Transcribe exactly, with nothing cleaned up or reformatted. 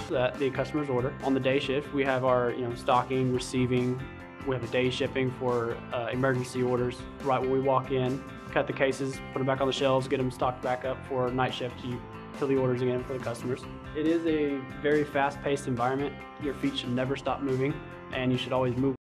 that the customers order. On the day shift, we have our you know stocking, receiving. We have a day shipping for uh, emergency orders. Right when we walk in, cut the cases, put them back on the shelves, get them stocked back up for night shift. You fill the orders again for the customers. It is a very fast-paced environment. Your feet should never stop moving, and you should always move